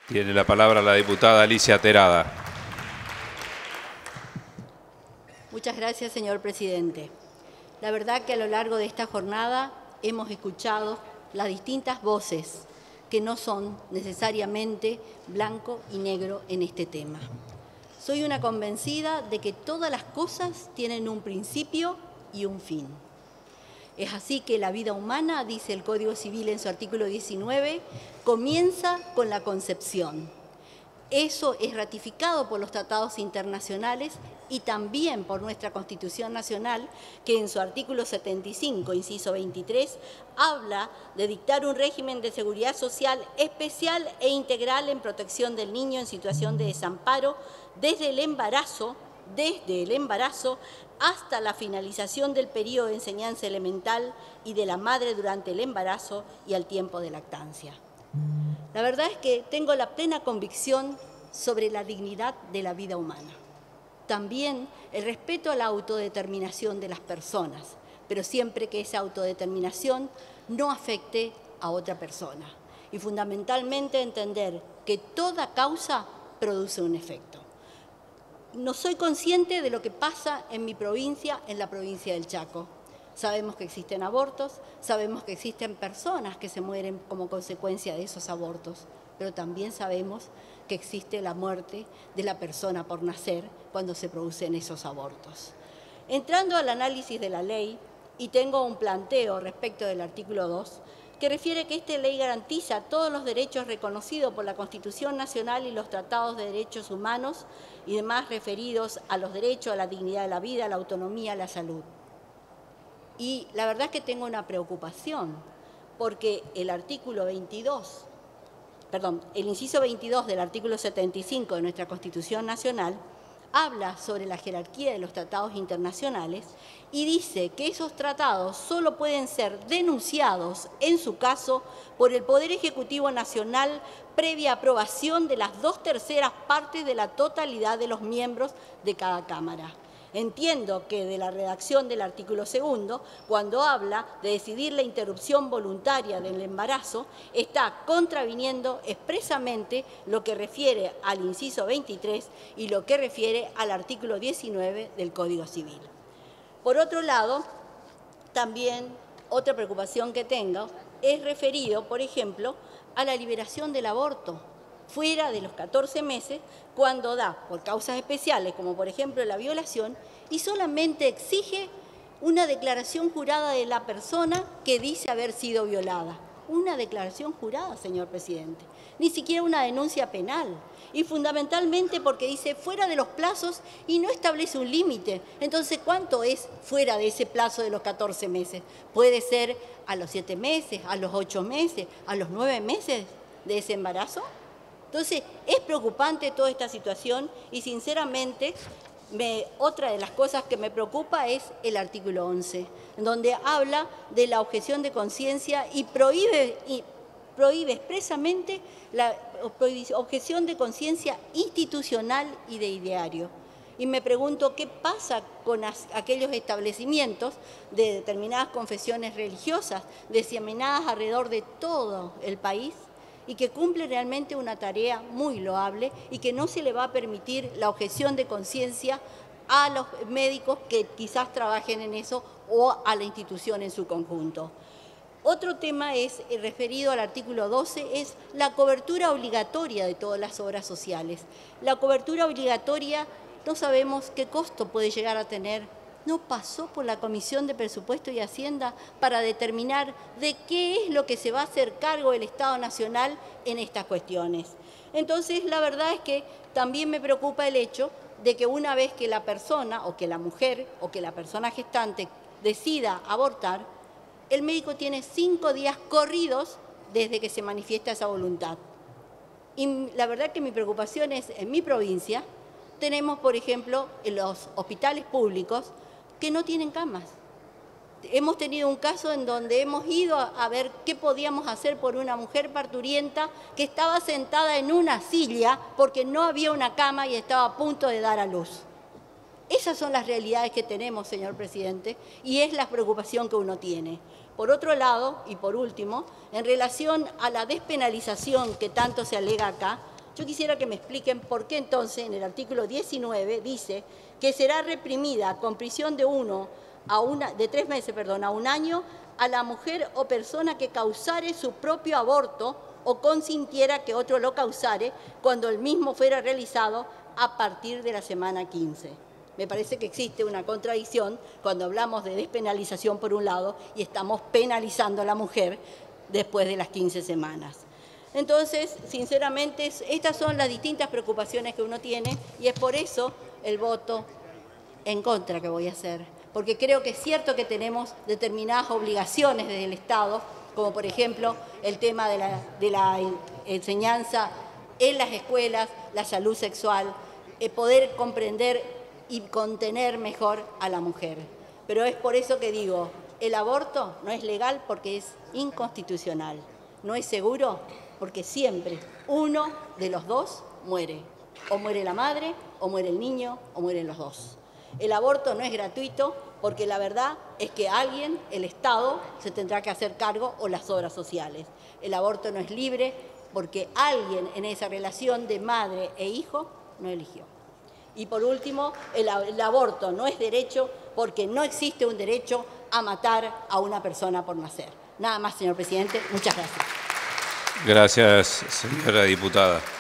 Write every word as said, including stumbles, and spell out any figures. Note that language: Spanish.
Tiene la palabra la diputada Alicia Terada. Muchas gracias, señor presidente. La verdad que a lo largo de esta jornada hemos escuchado las distintas voces que no son necesariamente blanco y negro en este tema. Soy una convencida de que todas las cosas tienen un principio y un fin. Es así que la vida humana, dice el Código Civil en su artículo diecinueve, comienza con la concepción. Eso es ratificado por los tratados internacionales y también por nuestra Constitución Nacional, que en su artículo setenta y cinco, inciso veintitrés, habla de dictar un régimen de seguridad social especial e integral en protección del niño en situación de desamparo desde el embarazo, desde el embarazo hasta la finalización del periodo de enseñanza elemental y de la madre durante el embarazo y al tiempo de lactancia. La verdad es que tengo la plena convicción sobre la dignidad de la vida humana. También el respeto a la autodeterminación de las personas, pero siempre que esa autodeterminación no afecte a otra persona. Y fundamentalmente entender que toda causa produce un efecto. No soy consciente de lo que pasa en mi provincia, en la provincia del Chaco. Sabemos que existen abortos, sabemos que existen personas que se mueren como consecuencia de esos abortos, pero también sabemos que existe la muerte de la persona por nacer cuando se producen esos abortos. Entrando al análisis de la ley, y tengo un planteo respecto del artículo dos, que refiere que esta ley garantiza todos los derechos reconocidos por la Constitución Nacional y los tratados de derechos humanos y demás referidos a los derechos a la dignidad de la vida, a la autonomía, a la salud. Y la verdad es que tengo una preocupación, porque el artículo veintidós, perdón, el inciso veintidós del artículo setenta y cinco de nuestra Constitución Nacional habla sobre la jerarquía de los tratados internacionales y dice que esos tratados solo pueden ser denunciados, en su caso, por el Poder Ejecutivo Nacional previa aprobación de las dos terceras partes de la totalidad de los miembros de cada Cámara. Entiendo que de la redacción del artículo segundo, cuando habla de decidir la interrupción voluntaria del embarazo, está contraviniendo expresamente lo que refiere al inciso veintitrés y lo que refiere al artículo diecinueve del Código Civil. Por otro lado, también otra preocupación que tengo es referido, por ejemplo, a la liberación del aborto fuera de los catorce meses, cuando da por causas especiales, como por ejemplo la violación, y solamente exige una declaración jurada de la persona que dice haber sido violada. Una declaración jurada, señor presidente, ni siquiera una denuncia penal. Y fundamentalmente porque dice fuera de los plazos y no establece un límite. Entonces, ¿cuánto es fuera de ese plazo de los catorce meses? Puede ser a los siete meses, a los ocho meses, a los nueve meses de ese embarazo. Entonces, es preocupante toda esta situación y, sinceramente, me, otra de las cosas que me preocupa es el artículo once, donde habla de la objeción de conciencia y prohíbe, y prohíbe expresamente la objeción de conciencia institucional y de ideario. Y me pregunto qué pasa con aquellos establecimientos de determinadas confesiones religiosas diseminadas alrededor de todo el país, y que cumple realmente una tarea muy loable y que no se le va a permitir la objeción de conciencia a los médicos que quizás trabajen en eso o a la institución en su conjunto. Otro tema es, el referido al artículo doce, es la cobertura obligatoria de todas las obras sociales. La cobertura obligatoria no sabemos qué costo puede llegar a tener. No pasó por la Comisión de Presupuesto y Hacienda para determinar de qué es lo que se va a hacer cargo el Estado Nacional en estas cuestiones. Entonces, la verdad es que también me preocupa el hecho de que una vez que la persona, o que la mujer, o que la persona gestante decida abortar, el médico tiene cinco días corridos desde que se manifiesta esa voluntad. Y la verdad que mi preocupación es, en mi provincia, tenemos, por ejemplo, en los hospitales públicos, que no tienen camas. Hemos tenido un caso en donde hemos ido a ver qué podíamos hacer por una mujer parturienta que estaba sentada en una silla porque no había una cama y estaba a punto de dar a luz. Esas son las realidades que tenemos, señor presidente, y es la preocupación que uno tiene. Por otro lado, y por último, en relación a la despenalización que tanto se alega acá, Yo quisiera que me expliquen por qué entonces en el artículo diecinueve dice que será reprimida con prisión de uno a una, de tres meses, perdón, a un año a la mujer o persona que causare su propio aborto o consintiera que otro lo causare cuando el mismo fuera realizado a partir de la semana quince. Me parece que existe una contradicción cuando hablamos de despenalización por un lado y estamos penalizando a la mujer después de las quince semanas. Entonces, sinceramente, estas son las distintas preocupaciones que uno tiene y es por eso el voto en contra que voy a hacer. Porque creo que es cierto que tenemos determinadas obligaciones desde el Estado, como por ejemplo el tema de la, de la enseñanza en las escuelas, la salud sexual, eh, poder comprender y contener mejor a la mujer. Pero es por eso que digo, el aborto no es legal porque es inconstitucional, no es seguro porque siempre uno de los dos muere, o muere la madre, o muere el niño, o mueren los dos. El aborto no es gratuito porque la verdad es que alguien, el Estado, se tendrá que hacer cargo o las obras sociales. El aborto no es libre porque alguien en esa relación de madre e hijo no eligió. Y por último, el, el aborto no es derecho porque no existe un derecho a matar a una persona por nacer. Nada más, señor presidente. Muchas gracias. Gracias, señora diputada.